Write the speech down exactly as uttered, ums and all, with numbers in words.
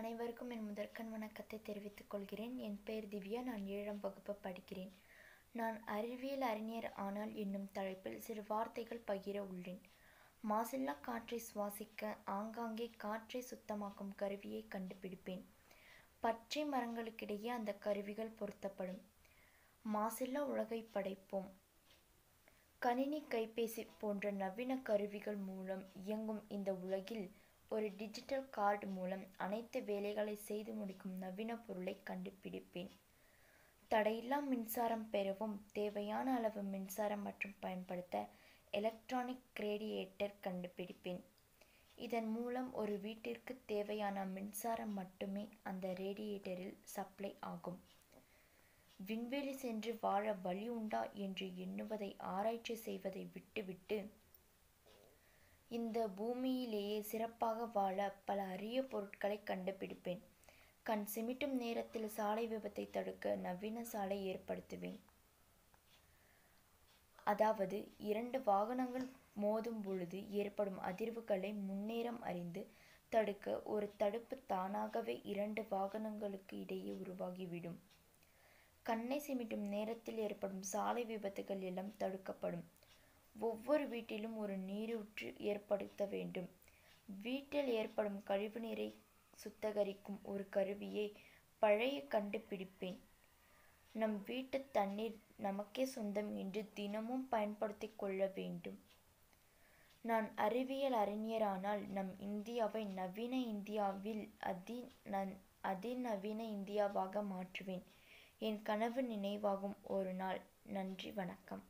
அனைவருக்கும் என் முதற்கண் வணக்கத்தை தெரிவித்துக் கொள்கிறேன். என் பெயர் திவ்யா. நான் ஏழாம் வகுப்பு படிக்கிறேன். நான் அறிவியல் அறிஞர் ஆனால் என்னும் தலைப்பில் சிறு வார்த்தைகள் பகிர உள்ளேன். மாசில்லா காற்றை சுவாசிக்க ஆங்காங்கே காற்றை சுத்தமாக்கும் கருவியை கண்டுபிடிப்பேன். பச்சை மரங்களுக்கிடையே அந்த கருவிகள் பொருத்தப்படும். மாசில்லா உலகை படைப்போம். கணினி, கைபேசி போன்ற நவீன கருவிகள் மூலம் இயங்கும் இந்த உலகில் ஒரு டிஜிட்டல் கார்டு மூலம் அனைத்து வேலைகளை செய்து முடிக்கும் நவீன பொருளை கண்டுபிடிப்பேன். தடையில்லா மின்சாரம் பெறவும் தேவையான அளவு மின்சாரம் மற்றும் பயன்படுத்த எலக்ட்ரானிக் ரேடியேட்டர் கண்டுபிடிப்பேன். இதன் மூலம் ஒரு வீட்டிற்கு தேவையான மின்சாரம் மட்டுமே அந்த ரேடியேட்டரில் சப்ளை ஆகும். விண்வெளி சென்று வாழ வழி உண்டா என்று எண்ணுவதை ஆராய்ச்சி செய்வதை விட்டுவிட்டு இந்த பூமியிலேயே சிறப்பாக வாழ பல அரிய பொருட்களை கண்டுபிடிப்பேன். கண் சிமிட்டும் நேரத்தில் சாலை விபத்தை தடுக்க நவீன சாலை ஏற்படுத்துவேன். அதாவது இரண்டு வாகனங்கள் மோதும் பொழுது ஏற்படும் அதிர்வுகளை முன்னேறம் அறிந்து தடுக்க ஒரு தடுப்பு தானாகவே இரண்டு வாகனங்களுக்கு இடையே உருவாகிவிடும். கண்ணை சிமிட்டும் நேரத்தில் ஏற்படும் சாலை விபத்துகள் எல்லாம் தடுக்கப்படும். ஒவ்வொரு வீட்டிலும் ஒரு நீரூற்று ஏற்படுத்த வேண்டும். வீட்டில் ஏற்படும் கழிவு நீரை சுத்திகரிக்கும் ஒரு கருவியை பழைய கண்டுபிடிப்பேன். நம் வீட்டு தண்ணீர் நமக்கே சொந்தம் என்று தினமும் பயன்படுத்தி கொள்ள வேண்டும். நான் அறிவியல் அறிஞரானால் நம் இந்தியாவை நவீன இந்தியாவில் அதி அதிநவீன இந்தியாவாக மாற்றுவேன். என் கனவு நினைவாகும் ஒரு நாள். நன்றி, வணக்கம்.